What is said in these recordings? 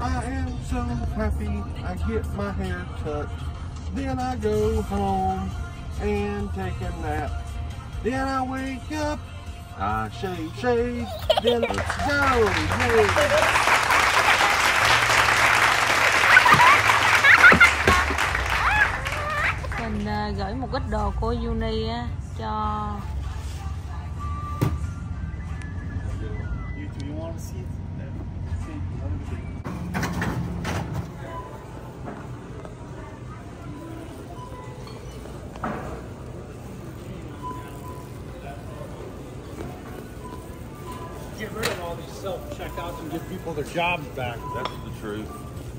I am so happy I get my hair cut. Then I go home and take a nap. Then I wake up, I shave, then let's go. Yay. Mình gửi một ít đồ của Uni á, cho Get rid of all these self-checkouts and give people their jobs back. That's the truth.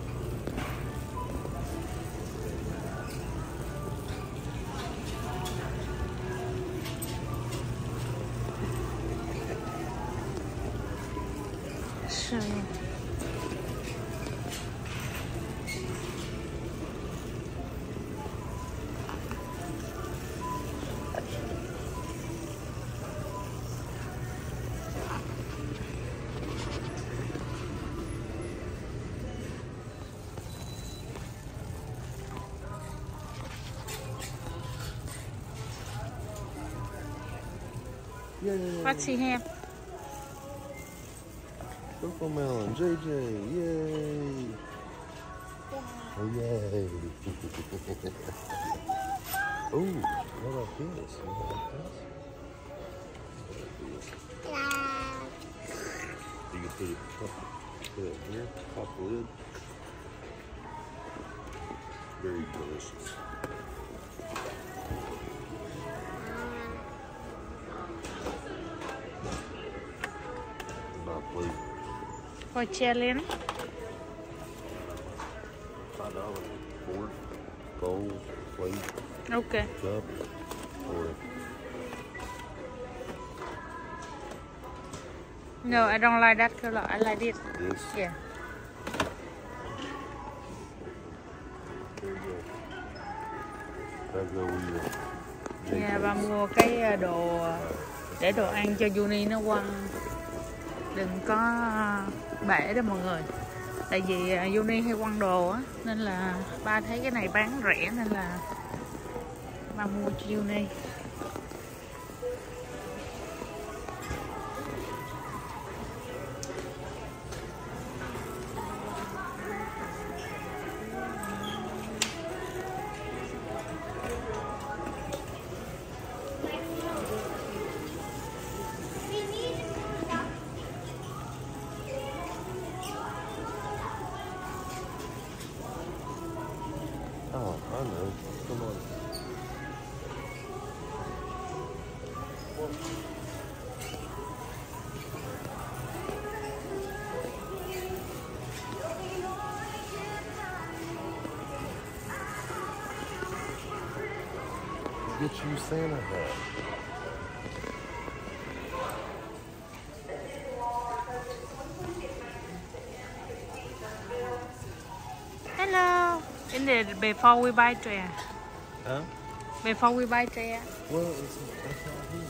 Yay. What's he have? Coco Melon, JJ, yay! Oh, yay! Oh, what about this? What about this? You can put it here, pop the lid. Very delicious. For challenge. $5. Fork, bowl, plate, Okay. cup, or No, I don't like that color. I like this. this. Yeah. There you go. That'll go with your Yeah, và mua cái đồ để đồ ăn cho Uni nó quăng, đừng có bể đó mọi người. Tại vì Uni hay quăng đồ á, nên là ba thấy cái này bán rẻ nên là ba mua cho Uni. Oh, I know. Come on. Get you Santa hat. Hello. In the before we buy tree. Huh? Before we buy tree. Well, that's not here.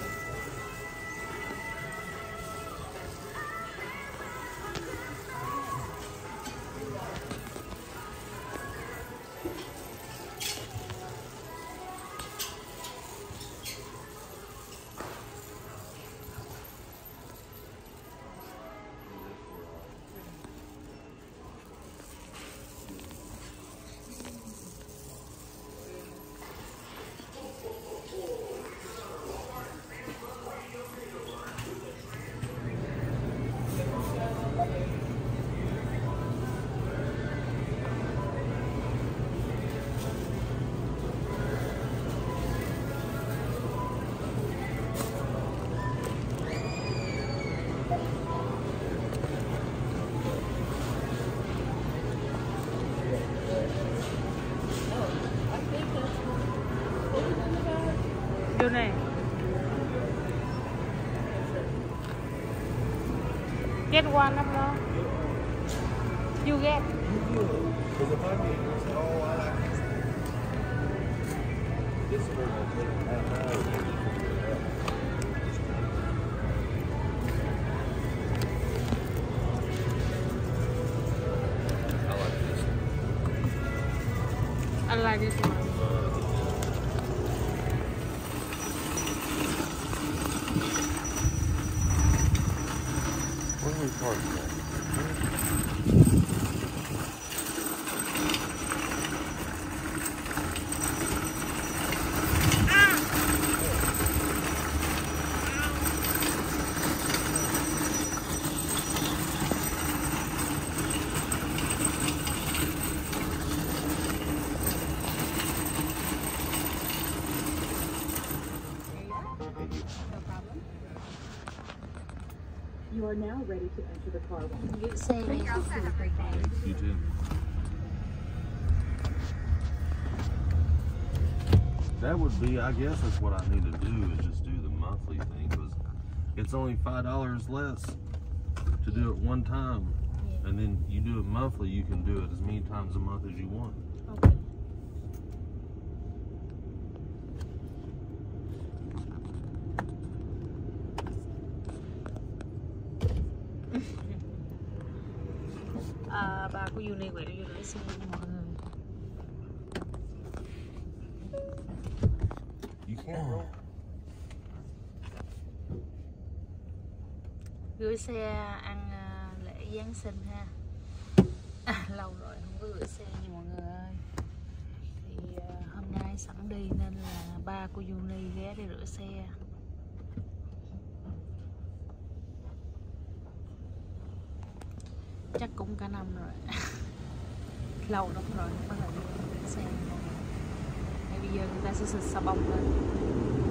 Uni. Get one of them. You get. Because if I get this, oh, I like this one. I'll take half hour. I like this one. What are we parking at? You are now ready to enter the car wash. Gửi xe đi. You too. That would be, I guess that's what I need to do, is just do the monthly thing, because it's only $5 less to do it one time. Yeah. And then you do it monthly, you can do it as many times a month as you want. Okay. Ba của Uni quẹo vô để xe mọi người. You can't roll. Gửi xe ăn lễ Giáng sinh ha. Lâu rồi không có gửi xe nha mọi người ơi. Thì hôm nay sẵn đi nên là ba của Uni ghé để rửa xe. Chắc cũng cả năm rồi. Lâu lắm rồi không có lần rửa xe. Hay bây giờ người ta sẽ xịt xà bông lên.